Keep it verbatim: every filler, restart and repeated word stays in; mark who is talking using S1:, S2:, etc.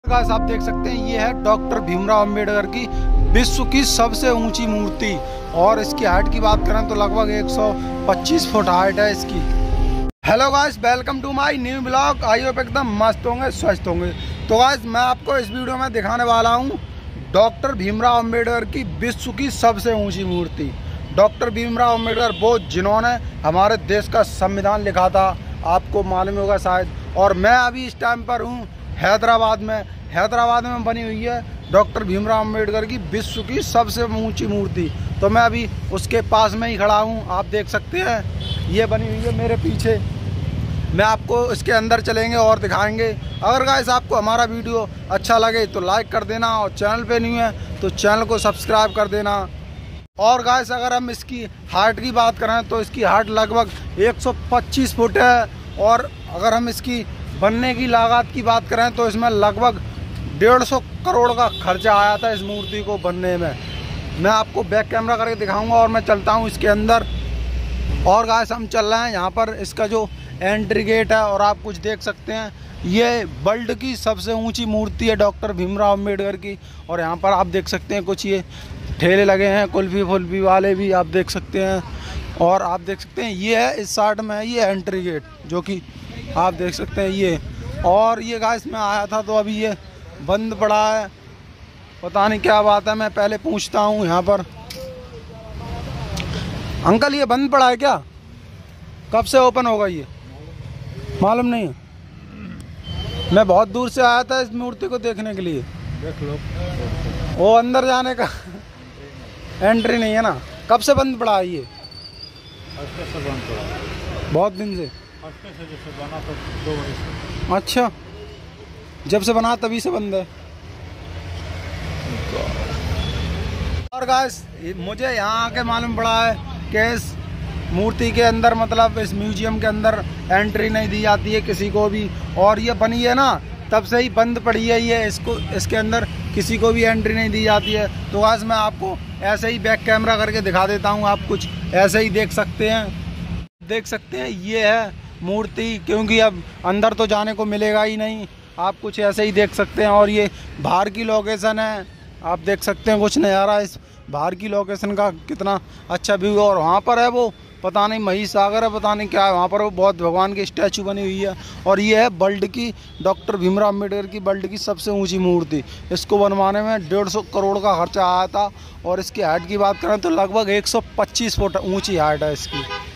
S1: Guys आप देख सकते हैं ये है डॉक्टर भीमराव अंबेडकर की विश्व की सबसे ऊंची मूर्ति और इसकी हाइट की बात करें तो लगभग एक सौ पच्चीस फुट हाइट है इसकी। Hello guys, welcome to my new blog. I hope एकदम मस्त होंगे, स्वस्थ होंगे। तो गाइस मैं आपको इस वीडियो में दिखाने वाला हूँ डॉक्टर भीमराव अंबेडकर की विश्व की सबसे ऊँची मूर्ति। डॉक्टर भीमराव अंबेडकर वो जिन्होंने हमारे देश का संविधान लिखा था, आपको मालूम होगा शायद। और मैं अभी इस टाइम पर हूँ हैदराबाद में। हैदराबाद में बनी हुई है डॉक्टर भीमराव अंबेडकर की विश्व की सबसे ऊंची मूर्ति। तो मैं अभी उसके पास में ही खड़ा हूँ, आप देख सकते हैं ये बनी हुई है मेरे पीछे। मैं आपको इसके अंदर चलेंगे और दिखाएंगे। अगर गाइस आपको हमारा वीडियो अच्छा लगे तो लाइक कर देना और चैनल पे न्यू है तो चैनल को सब्सक्राइब कर देना। और गाइस अगर हम इसकी हाइट की बात करें तो इसकी हाइट लगभग एक सौ पच्चीस फुट है। और अगर हम इसकी बनने की लागत की बात करें तो इसमें लगभग डेढ़ सौ करोड़ का खर्चा आया था इस मूर्ति को बनने में। मैं आपको बैक कैमरा करके दिखाऊंगा और मैं चलता हूं इसके अंदर। और गाइस हम चल रहे हैं यहाँ पर इसका जो एंट्री गेट है और आप कुछ देख सकते हैं ये वर्ल्ड की सबसे ऊंची मूर्ति है डॉक्टर भीमराव अंबेडकर की। और यहाँ पर आप देख सकते हैं कुछ ये ठेले लगे हैं, कुल्फी फुल्फी वाले भी आप देख सकते हैं। और आप देख सकते हैं ये है इस साइड में ये एंट्री गेट जो कि आप देख सकते हैं ये। और ये गाइस मैं आया था तो अभी ये बंद पड़ा है, पता नहीं क्या बात है। मैं पहले पूछता हूँ यहाँ पर, अंकल ये बंद पड़ा है क्या? कब से ओपन होगा ये मालूम नहीं है। मैं बहुत दूर से आया था इस मूर्ति को देखने के लिए।
S2: देख लो
S1: वो अंदर जाने का एंट्री नहीं है ना। कब से बंद पड़ा है ये?
S2: से बंद पड़ा
S1: बहुत दिन से।
S2: से जैसे बना तो दो बजे से।
S1: अच्छा, जब से बना तभी से बंद है। और गाइस मुझे यहाँ आके मालूम पड़ा है कि इस मूर्ति के अंदर मतलब इस म्यूजियम के अंदर एंट्री नहीं दी जाती है किसी को भी। और ये बनी है ना तब से ही बंद पड़ी है ये, इसको इसके अंदर किसी को भी एंट्री नहीं दी जाती है। तो गाइस मैं आपको ऐसे ही बैक कैमरा करके दिखा देता हूँ, आप कुछ ऐसे ही देख सकते हैं। देख सकते हैं ये है मूर्ति, क्योंकि अब अंदर तो जाने को मिलेगा ही नहीं। आप कुछ ऐसे ही देख सकते हैं। और ये बाहर की लोकेशन है, आप देख सकते हैं कुछ नज़ारा इस बाहर की लोकेशन का, कितना अच्छा व्यू है। और वहाँ पर है वो पता नहीं महिष सागर है, पता नहीं क्या है वहाँ पर, वो बहुत भगवान की स्टैचू बनी हुई है। और ये है वर्ल्ड की डॉक्टर भीमराव अंबेडकर की वर्ल्ड की सबसे ऊंची मूर्ति। इसको बनवाने में डेढ़ सौ करोड़ का खर्चा आया था। और इसकी हाइट की बात करें तो लगभग एक सौ पच्चीस फुट ऊंची हाइट है इसकी।